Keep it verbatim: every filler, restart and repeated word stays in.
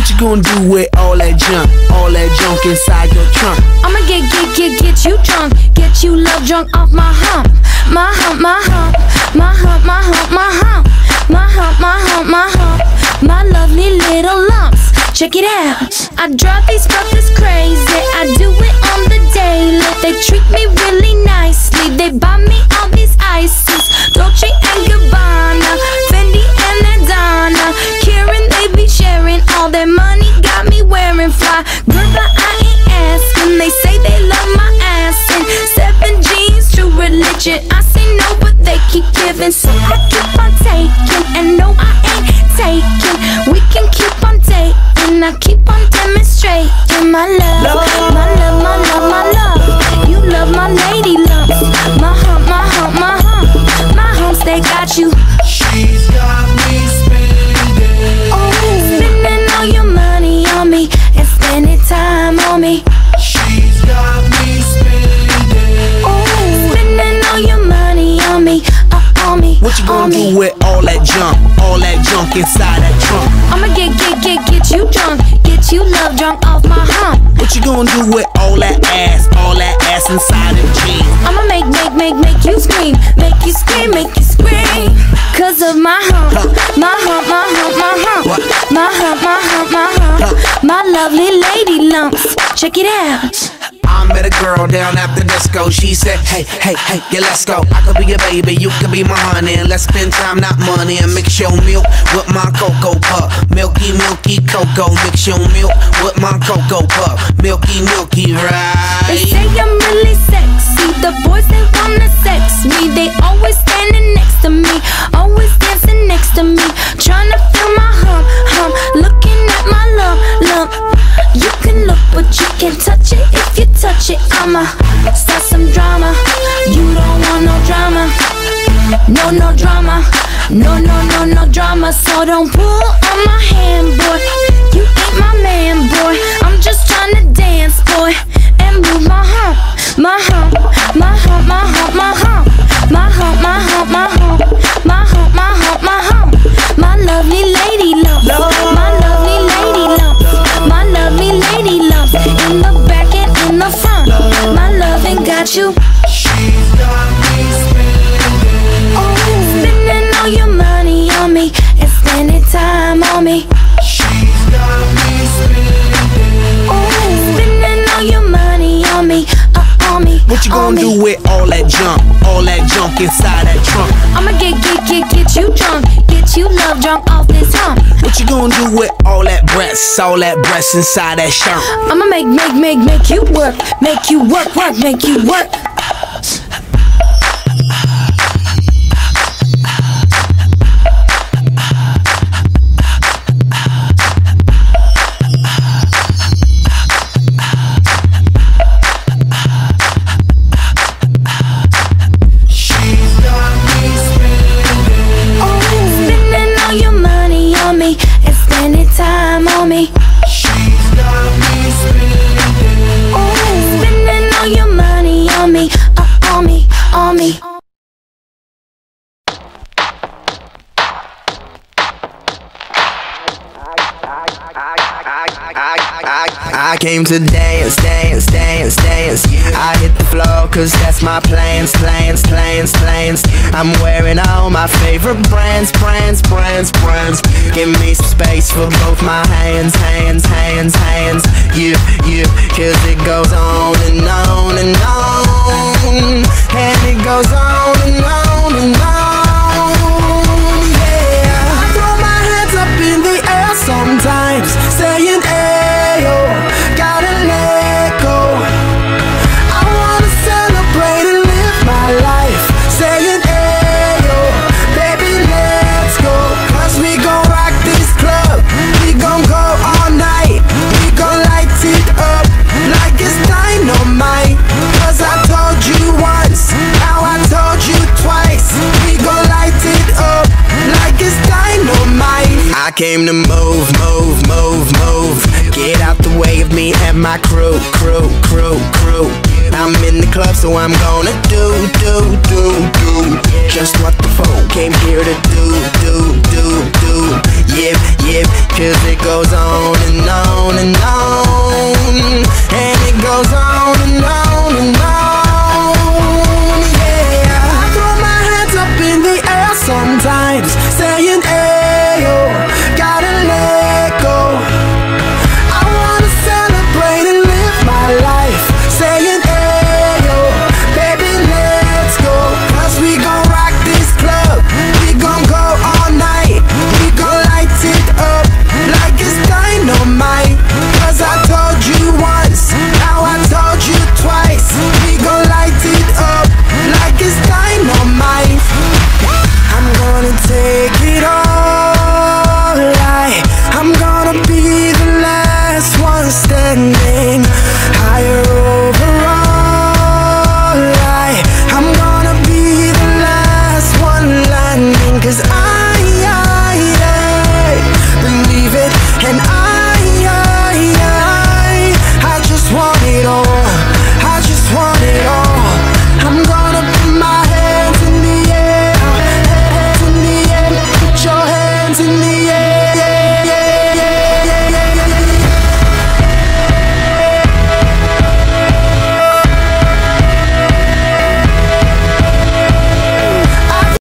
What you gonna do with all that junk, all that junk inside your trunk? I'ma get, get, get, get you drunk, get you love drunk off my hump, my hump, my hump, my hump, my hump, my hump, my hump, my hump, my hump, my lovely little lumps. Check it out. I drive these brothers crazy. I do it on the daily. They treat me really nicely. They buy me all these ices, Dolce and Gabbana, Fendi and Adana, Karen, they be sharing all their money. Got me wearing fly, girl, but I ain't asking. They say they love my ass and seven jeans, true religion. I say no, but they keep giving, so I keep on taking. And no, I ain't taking. We can keep on dating. I keep on demonstrating my love, my love, my love, my love. You love my lady love, my hump, my hump, my hump, my humps, they got you. She's got me spending, oh, spending all your money on me and spending time on me. She's got me spending, oh, spending all your money on me, uh, on me. What you gonna do with all that junk, all that junk inside that trunk? I'ma get, get, get, get you drunk, get you love drunk off my hump. What you gonna do with all that ass, all that ass inside them jeans? I'ma make, make, make, make you scream, make you scream, make you scream, cause of my hump, my hump, my hump, my hump, my hump, my hump, my hump, my lovely lady lumps. Check it out. I met a girl down at the disco. She said, hey, hey, hey, yeah, let's go. I could be your baby, you could be my honey, and let's spend time, not money. And mix your milk with my cocoa pup. Milky, milky cocoa. Mix your milk with my cocoa pup. Milky, milky, right? They say I'm really sexy. The boys, they wanna sex me. They always standing next to me, always dancing next to me, trying to feel my hump, hump, looking at my lump, lump. You can look, but you can't touch it. If you touch it, I'ma start some drama. You don't want no drama, no, no drama, no, no, no, no drama. So don't pull on my hand, boy. You ain't my man, boy. I'm just trying to dance, boy, and move my hump, my hump, my hump, my hump, my hump, my hump, my hump, my hump, my hump, my hump, my hump, my lovely lady lumps, my lovely lady lumps, my lovely lady lumps, in the back and in the front. My loving got you. she's got me spending, Oh, spending all your money on me and spending time on me. she's got me spending, Oh, spending all your money on me, uh, on me. What you gonna do with all that junk, all that junk inside that trunk? I'ma get, get, get, get you drunk, get you love drunk off this hump. What you gonna do with all that breasts, all that breasts inside that shirt? I'ma make, make, make, make you work, make you work, work, make you work. Time on me. she's got me spending, Oh, spending all your money on me, uh, on me, on me. I came to dance, dance, dance, dance. I hit the floor cause that's my plans, plans, plans, plans. I'm wearing all my favorite brands, brands, brands, brands. Give me some space for both my hands, hands, hands, hands. Yeah, yeah, cause it goes on and on and on. And it goes on and on and on. Yeah, I throw my hands up in the air sometimes, saying ayo, gotta let go. I wanna celebrate and live my life, saying ayo, baby let's go. Cause we gon' rock this club, we gon' go all night, we gon' light it up like it's dynamite. Cause I told you once, now I told you twice, we gon' light it up like it's dynamite. I came to move, move, move, move. Get out the way of me and my crew, crew, crew, crew. I'm in the club, so I'm gonna do, do, do, do just what the folk came here to do, do, do, do. Yep, yep, Cause it goes on and on and on